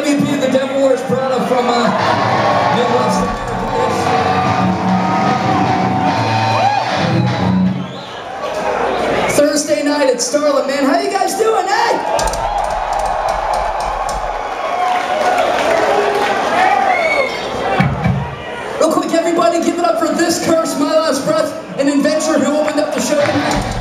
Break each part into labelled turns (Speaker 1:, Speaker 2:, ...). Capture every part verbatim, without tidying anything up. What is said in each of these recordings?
Speaker 1: V P of the Devil Wears Prada from uh, Midwest America. Thursday night at Starland, man. How you guys doing, eh? Real quick, everybody, give it up for This Curse, My Last Breath, an adventure who opened up the show tonight.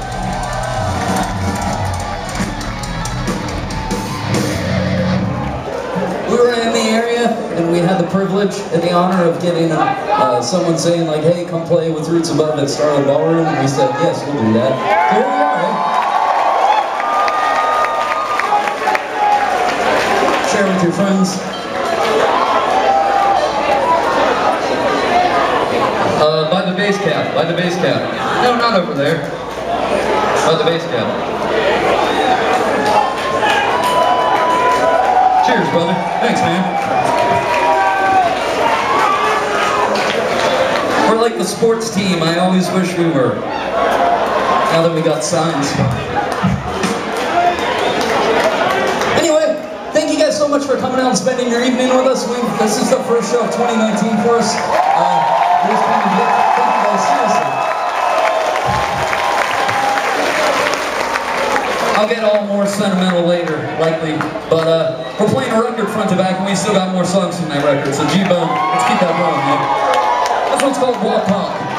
Speaker 1: We were in the area, and we had the privilege and the honor of getting uh, someone saying, like, hey, come play with Roots Above at Starland Ballroom, and we said, yes, we'll do that. So here we are, eh? Share with your friends.
Speaker 2: Uh, by the base cap, by the base cap. No, not over there. By the base cap. Cheers, brother. Thanks, man.
Speaker 1: We're like the sports team I always wish we were. Now that we got signs. Anyway, thank you guys so much for coming out and spending your evening with us. We, this is the first show of twenty nineteen for us. Uh, Thank you guys, seriously. I'll get all more sentimental later, likely, but uh, we're playing a record front to back, and we still got more songs from that record, so G-Bone, let's keep that going, man. This one's called Walk On.